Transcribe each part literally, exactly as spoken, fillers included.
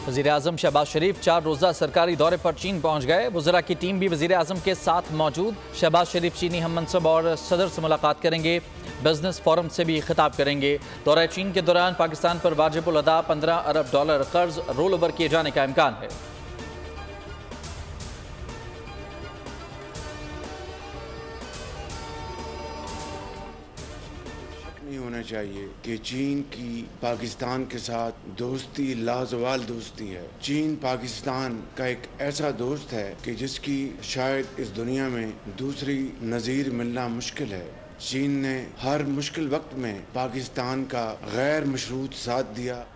वज़ीर-ए-आज़म शहबाज शरीफ चार रोज़ा सरकारी दौरे पर चीन पहुँच गए। वज़रा की टीम भी वज़ीर-ए-आज़म के साथ मौजूद। शहबाज शरीफ चीनी हम मनसब और सदर से मुलाकात करेंगे। बिजनेस फोरम से भी खिताब करेंगे। दौरा चीन के दौरान पाकिस्तान पर वाजिबुल अदा पंद्रह अरब डॉलर कर्ज रोल ओवर किए जाने का इम्कान है। नहीं होना चाहिए कि चीन की पाकिस्तान के साथ दोस्ती लाजवाल दोस्ती है। चीन पाकिस्तान का एक ऐसा दोस्त है कि जिसकी शायद इस दुनिया में दूसरी नज़ीर मिलना मुश्किल है। चीन ने हर मुश्किल वक्त में पाकिस्तान का गैर मशरूत साथ दिया।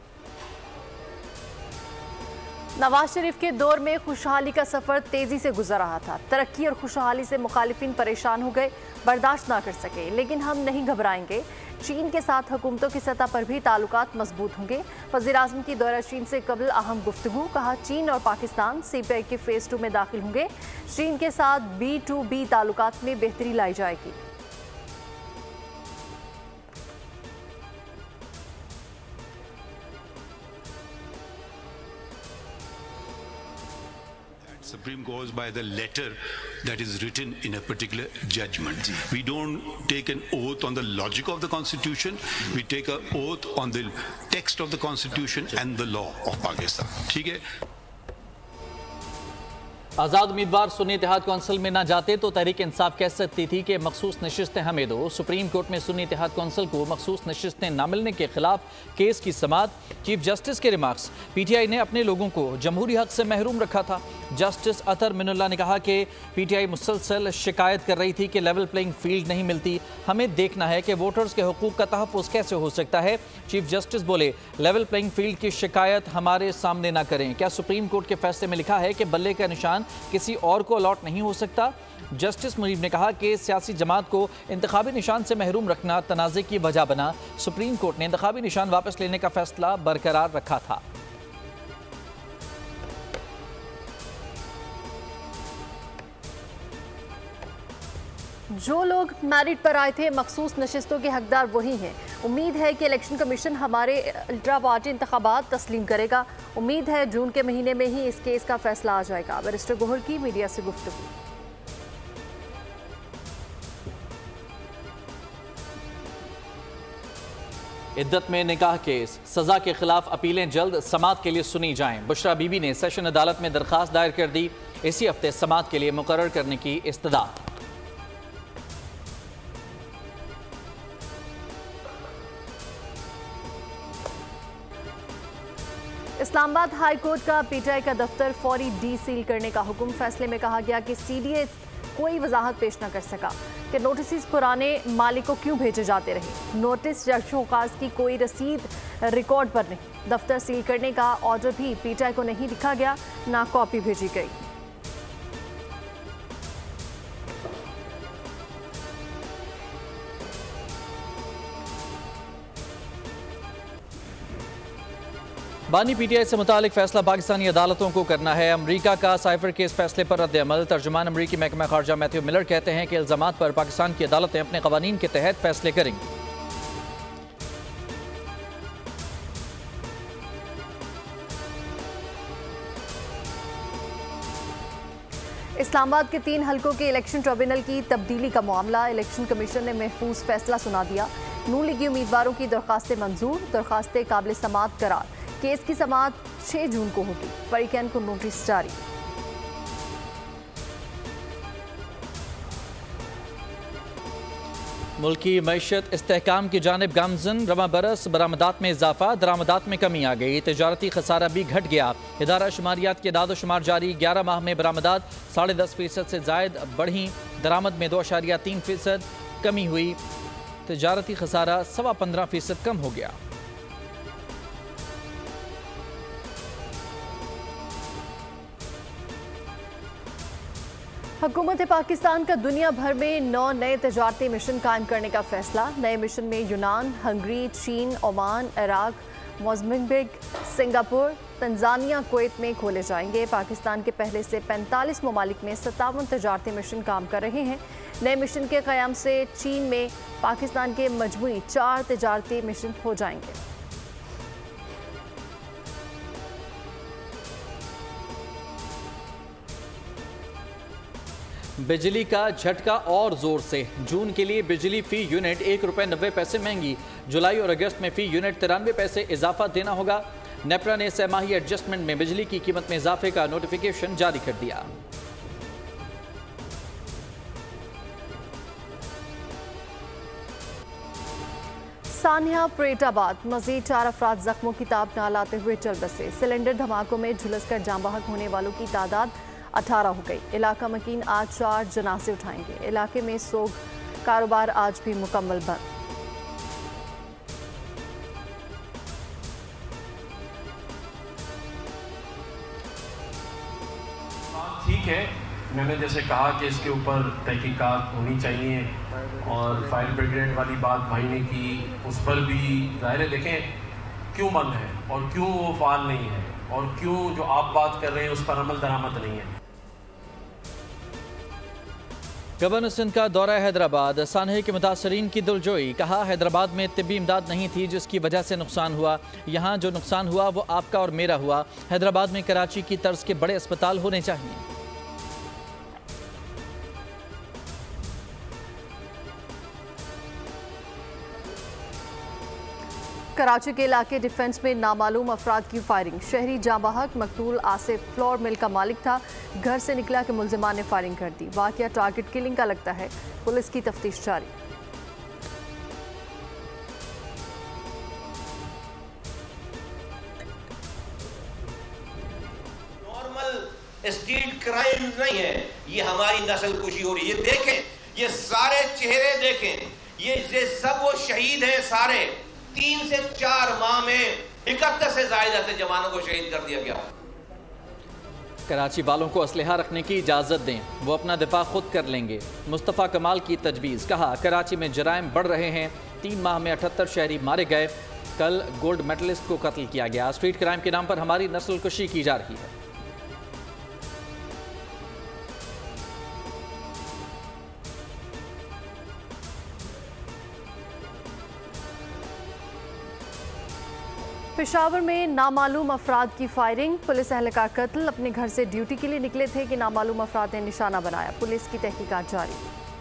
नवाज शरीफ के दौर में खुशहाली का सफर तेजी से गुजर रहा था। तरक्की और खुशहाली से मुखालिफिन परेशान हो गए, बर्दाश्त ना कर सके, लेकिन हम नहीं घबराएंगे। चीन के साथ हुकूमतों की सतह पर भी ताल्लुकात मजबूत होंगे। वज़ीर-ए-आज़म की दौरा चीन से कबल अहम गुफ्तगू। कहा, चीन और पाकिस्तान सी पी आई के फेज टू में दाखिल होंगे। चीन के साथ बी टू बी ताल्लुकात में बेहतरी लाई जाएगी। Supreme goes by the letter that is written in a particular judgment. We don't take an oath on the logic of the Constitution. We take an oath on the text of the Constitution and the law of Pakistan. ठीक है? आज़ाद उम्मीदवार सुन्नी इत्तेहाद council में ना जाते तो तहरीक इंसाफ कह सकती थी कि मखसूस नशिस्तें हमें दो। सुप्रीम कोर्ट में सुन्नी इत्तेहाद कौंसिल को मखसूस नशिस्तें न मिलने के खिलाफ केस की समाअत। चीफ जस्टिस के रिमार्क्स, पी टी आई ने अपने लोगों को जमहूरी हक से महरूम रखा था। जस्टिस अतर मिनुल्लाह ने कहा कि पी टी आई मुसलसल शिकायत कर रही थी कि लेवल प्लेइंग फील्ड नहीं मिलती। हमें देखना है कि वोटर्स के हुकूक का तहफ़्फ़ुज़ कैसे हो सकता है। चीफ जस्टिस बोले, लेवल प्लेइंग फील्ड की शिकायत हमारे सामने ना करें। क्या सुप्रीम कोर्ट के फैसले में लिखा है कि बल्ले का निशान किसी और को अलॉट नहीं हो सकता? जस्टिस मुनीब ने कहा कि सियासी जमात को इंतखाबी निशान से महरूम रखना तनाज़े की वजह बना। सुप्रीम कोर्ट ने इंतखाबी निशान वापस लेने का फैसला बरकरार रखा था। जो लोग मेरिट पर आए थे मखसूस नशिस्तों के हकदार वही हैं। उम्मीद है कि इलेक्शन कमीशन हमारे अल्ट्रा पार्टी इंतखाबात तस्लीम करेगा। उम्मीद है जून के महीने में ही इस केस का फैसला आ जाएगा। बैरिस्टर गोहर की मीडिया से गुफ्तगू। इद्दत में निकाह केस, सजा के खिलाफ अपीलें जल्द समाअत के लिए सुनी जाएं। बुशरा बीबी ने सेशन अदालत में दरखास्त दायर कर दी। इसी हफ्ते समाअत के लिए मुकर्रर करने की इस्तदा। इस्लामाबाद हाई कोर्ट का पी टी आई का दफ्तर फौरी डी सील करने का हुक्म। फैसले में कहा गया कि सी डी ए कोई वजाहत पेश न कर सका कि नोटिस पुराने मालिक को क्यों भेजे जाते रहे। नोटिस या शोकाज की कोई रसीद रिकॉर्ड पर नहीं। दफ्तर सील करने का ऑर्डर भी पी टी आई को नहीं लिखा गया, ना कॉपी भेजी गई। बानी पी टी आई से मुतालिक फैसला पाकिस्तानी अदालतों को करना है। अमरीका का साइफर केस फैसले पर रद्द अमल। तर्जुमान अमरीकी महकमा खारजा मैथ्यू मिलर कहते हैं कि इल्जामात पर पाकिस्तान की अदालतें अपने कवानीन के तहत फैसले करेंगी। इस्लामाबाद के तीन हलकों के इलेक्शन ट्रिब्यूनल की तब्दीली का मामला। इलेक्शन कमीशन ने महफूज फैसला सुना दिया। नून लीगी उम्मीदवारों की दरखास्तें मंजूर, दरखास्तें काबिल समाअत करार। केस की समाअत छह जून को होगी। फरीकैन को नोटिस जारी। मुल्की मईशत इस्तेहकाम की जानिब गामजन। रवा बरस बरामदात में इजाफा, दरामदात में कमी आ गई। तजारती खसारा भी घट गया। इदारा शुमारियात के दादो शुमार जारी। ग्यारह माह में बरामदात साढ़े दस फीसद से जायद बढ़ी। दरामद में दो अशारिया तीन फीसद कमी हुई। तजारती खसारा सवा पंद्रह फीसद कम हो गया। हुकूमत पाकिस्तान का दुनिया भर में नौ नए तजारती मिशन कायम करने का फैसला। नए मिशन में यूनान, हंगरी, चीन, Oman, Iraq, Mozambique, Singapore, Tanzania, Kuwait में खोले जाएंगे। पाकिस्तान के पहले से पैंतालीस ममालिक में सत्तावन तजारती मिशन काम कर रहे हैं। नए मिशन के क़याम से चीन में पाकिस्तान के मजमूई चार तजारती मिशन हो जाएंगे। बिजली का झटका और जोर से। जून के लिए बिजली फी यूनिट एक रुपये नब्बे पैसे महंगी। जुलाई और अगस्त में फी यूनिट तिरानवे पैसे इजाफा देना होगा। नेपरा ने सहमाही एडजस्टमेंट में बिजली की कीमत में इजाफे का नोटिफिकेशन जारी कर दिया। सानिया फरीदाबाद, मजीद चार अफराद जख्मों की ताब ना लाते हुए चल बसे। सिलेंडर धमाकों में झुलसकर जाँ बहक होने वालों की तादाद अठारह हो गई। इलाका मकीन आज चार जनाजे उठाएंगे। इलाके में सोग कारोबार आज भी मुकम्मल बंद। ठीक है, मैंने जैसे कहा कि इसके ऊपर तहकीकात होनी चाहिए और फायर ब्रिगेड वाली बात भाई ने की, उस पर भी ज़ाहिर है देखें क्यों बंद है और क्यों वो फाल नहीं है और क्यों जो आप बात कर रहे हैं उस पर अमल दरामद नहीं है। गवर्नर सिंध का दौरा हैदराबाद, सानहे के मुतासरीन की दिलजोई। कहा हैदराबाद में तिब्बी इमदाद नहीं थी जिसकी वजह से नुकसान हुआ। यहाँ जो नुकसान हुआ वो आपका और मेरा हुआ। हैदराबाद में कराची की तर्ज के बड़े अस्पताल होने चाहिए। कराची के इलाके डिफेंस में नामालूम अफराद की फायरिंग। शहरी जांबाहक मकतूल आसिफ फ्लोर मिल का मालिक था। घर से निकला कि मुलजिमान ने फायरिंग कर दी। वाकया टारगेट किलिंग का लगता है। पुलिस की तफ्तीश जारी। नॉर्मल स्ट्रीट क्राइम नहीं है, ये हमारी नस्ल कुशी हो रही है। देखें ये सारे चेहरे, देखें ये ये सब वो शहीद हैं सारे। तीन से चार माह में इकहत्तर से ज्यादा जवानों को शहीद कर दिया गया। कराची वालों को असलहा रखने की इजाज़त दें, वो अपना दिफा खुद कर लेंगे। मुस्तफ़ा कमाल की तजवीज़। कहा कराची में जराइम बढ़ रहे हैं। तीन माह में अठहत्तर शहरी मारे गए। कल गोल्ड मेडलिस्ट को कत्ल किया गया। स्ट्रीट क्राइम के नाम पर हमारी नस्ल कुशी की जा रही है। पेशावर में नामालूम अफराद की फायरिंग। पुलिस एहलकार कत्ल। अपने घर से ड्यूटी के लिए निकले थे कि नामालूम अफराद ने निशाना बनाया। पुलिस की तहकीकात जारी।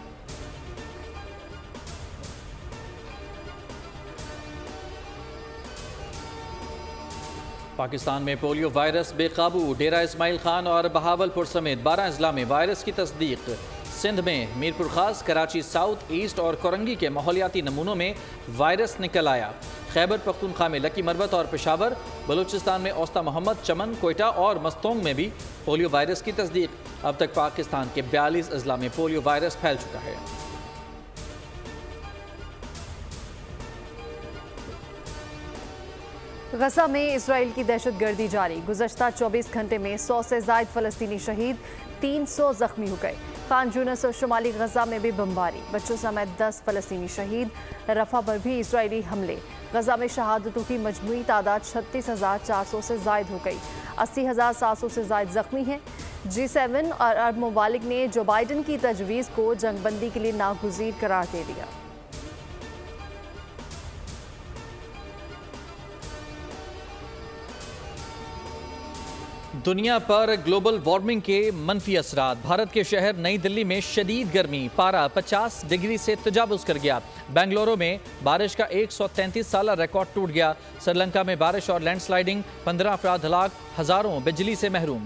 पाकिस्तान में पोलियो वायरस बेकाबू। डेरा इस्माइल खान और बहावलपुर समेत बारह अजला में वायरस की तस्दीक। सिंध में मीरपुर खास, कराची साउथ ईस्ट और कोरंगी के माहौलियाती नमूनों में वायरस निकल आया। खैबर पख्तूनख्वा में लकी मरबत और पेशावर, बलूचिस्तान में औस्ता मोहम्मद, चमन, कोयटा और मस्तोंग में भी पोलियो वायरस की तस्दीक। अब तक पाकिस्तान के बयालीस अजला में पोलियो वायरस फैल चुका है। गजा में इसराइल की दहशतगर्दी जारी। गुज़श्ता चौबीस घंटे में सौ से जायद फलस्तीनी शहीद, तीन सौ जख्मी हो गए। खान यूनिस और शुमाली गजा में भी बमबारी। बच्चों समेत दस फलस्तीनी शहीद। रफा पर भी इसराइली हमले। गजा में शहादतों की मजमूई तादाद छत्तीस हज़ार चार सौ से जायद हो गई। अस्सी हज़ार सात सौ से जायद जख्मी हैं। जी सेवन और अरब ममालिक ने जो बाइडन की तजवीज़ को जंगबंदी के लिए नागुज़ीर करार दे दिया। दुनिया पर ग्लोबल वार्मिंग के मनफी असरात। भारत के शहर नई दिल्ली में शदीद गर्मी, पारा पचास डिग्री से तजावुज़ कर गया। बेंगलुरु में बारिश का एक सौ तैंतीस साल रिकॉर्ड टूट गया। श्रीलंका में बारिश और लैंडस्लाइडिंग, पंद्रह अफराद हलाक, हजारों बिजली से महरूम।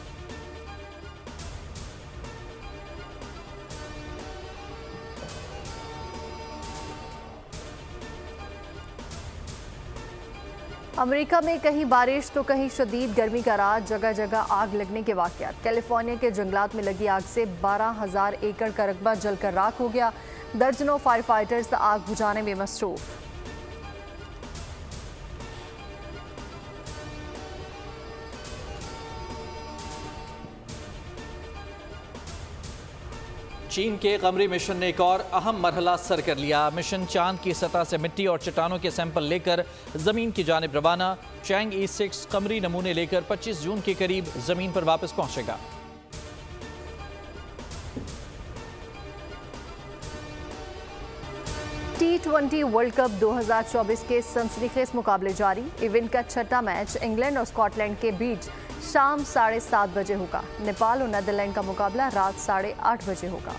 अमेरिका में कहीं बारिश तो कहीं शदीद गर्मी का राज। जगह जगह आग लगने के वाक़यात। कैलिफोर्निया के जंगलात में लगी आग से बारह हज़ार एकड़ का रकबा जलकर राख हो गया। दर्जनों फायर फाइटर्स आग बुझाने में मसरूफ। चीन के कमरी मिशन ने एक और अहम मरहला सर कर लिया। मिशन चांद की सतह से मिट्टी और चट्टानों के सैंपल लेकर जमीन की जानिब रवाना। चैंग ई सिक्स कमरी नमूने लेकर पच्चीस जून के करीब जमीन पर वापस पहुंचेगा। टी ट्वेंटी वर्ल्ड कप दो हज़ार चौबीस के सनसनीखेज मुकाबले जारी। इवेंट का छठा मैच इंग्लैंड और स्कॉटलैंड के बीच शाम साढ़े सात बजे होगा। नेपाल और नीदरलैंड का मुकाबला रात साढ़े आठ बजे होगा।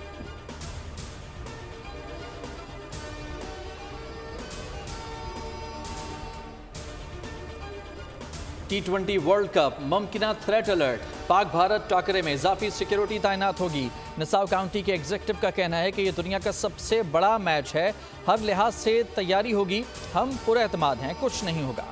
टी ट्वेंटी वर्ल्ड कप मुमकिना थ्रेट अलर्ट। पाक भारत टाकरे में इजाफी सिक्योरिटी तैनात होगी। नसाव काउंटी के एग्जीक्यूटिव का कहना है कि यह दुनिया का सबसे बड़ा मैच है, हर लिहाज से तैयारी होगी, हम पूरे एतमाद हैं, कुछ नहीं होगा।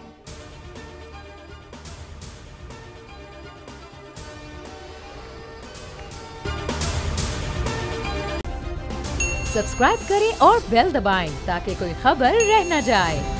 सब्सक्राइब करें और बेल दबाएं ताकि कोई खबर रह न जाए।